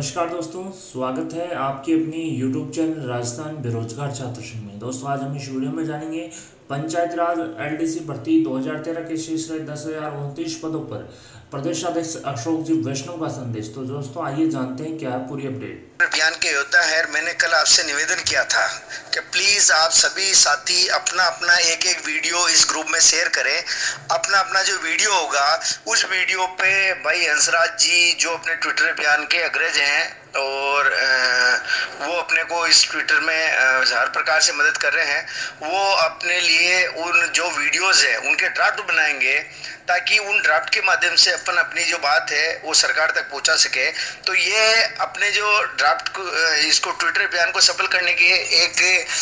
नमस्कार दोस्तों, स्वागत है आपके अपनी YouTube चैनल राजस्थान बेरोजगार छात्र संघ में। दोस्तों आज हम इस वीडियो में जानेंगे पंचायती राज एलडीसी भर्ती 2013 के शेष रहे 10,029 पदों पर प्रदेश अध्यक्ष अशोक जी वैष्णव का संदेश। तो दोस्तों आइए जानते हैं क्या है पूरी अपडेट। अभियान के योद्धा है। मैंने कल आपसे निवेदन किया था कि प्लीज आप सभी साथी अपना अपना एक एक वीडियो इस ग्रुप में शेयर करें। अपना अपना जो वीडियो होगा उस वीडियो पे भाई हंसराज जी जो अपने ट्विटर अभियान के अग्रज हैं और वो अपने को इस ट्विटर में हर प्रकार से मदद कर रहे हैं, वो अपने लिए उन जो वीडियोस है उनके ड्राफ्ट बनाएंगे ताकि उन ड्राफ्ट के माध्यम से अपन अपनी जो बात है वो सरकार तक पहुंचा सके। तो ये अपने जो ड्राफ्ट को इसको ट्विटर अभियान को सफल करने की एक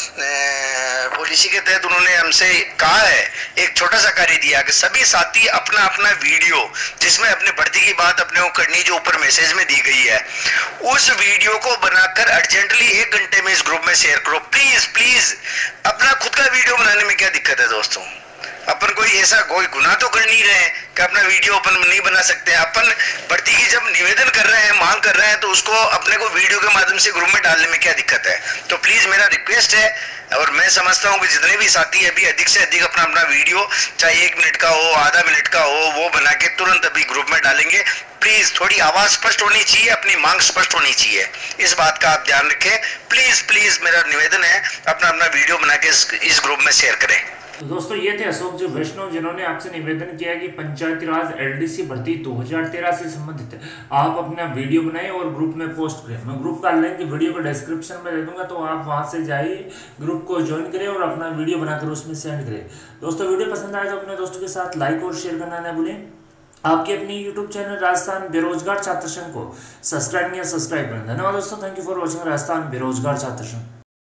पॉलिसी के तहत उन्होंने हमसे कहा है, एक छोटा सा कार्य दिया कि सभी साथी अपना अपना वीडियो जिसमें अपने भर्ती की बात अपने को करनी जो ऊपर मैसेज में दी गई है उस वीडियो को बनाकर अर्जेंटली 1 घंटे में इस ग्रुप में शेयर करो। प्लीज प्लीज अपना खुद का वीडियो बनाने में क्या दिक्कत है दोस्तों? अपन कोई ऐसा कोई गुनाह तो कर नहीं रहे कि अपना वीडियो अपन नहीं बना सकते। अपन भर्ती की जब निवेदन कर रहे हैं, मांग कर रहे हैं, तो उसको अपने को वीडियो के माध्यम से ग्रुप में डालने में क्या दिक्कत है? तो प्लीज मेरा रिक्वेस्ट है और मैं समझता हूँ कि जितने भी साथी अभी अधिक से अधिक अपना अपना वीडियो चाहे 1 मिनट का हो, आधा मिनट का हो, वो बना के तुरंत अभी ग्रुप में डालेंगे। प्लीज थोड़ी आवाज स्पष्ट होनी चाहिए, अपनी मांग स्पष्ट होनी चाहिए, इस बात का आप ध्यान रखें। प्लीज प्लीज मेरा निवेदन है अपना अपना वीडियो बना के इस ग्रुप में शेयर करें। तो दोस्तों ये थे अशोक जी वैष्णव जिन्होंने आपसे निवेदन किया कि पंचायती राज एलडीसी भर्ती 2013 से संबंधित आप अपना वीडियो बनाएं और ग्रुप में पोस्ट करें। मैं ग्रुप का लिंक वीडियो को डिस्क्रिप्शन में दे दूंगा, तो आप वहां से जाइए, ग्रुप को ज्वाइन करें और अपना वीडियो बनाकर उसमें सेंड करें। दोस्तों वीडियो पसंद आए तो अपने दोस्तों के साथ लाइक और शेयर करना न भूलें। आपके अपनी यूट्यूब चैनल राजस्थान बेरोजगार छात्र संघ को सब्सक्राइब करें। धन्यवाद दोस्तों, thank you for watching Rajasthan Berojgar Chhatra संघ।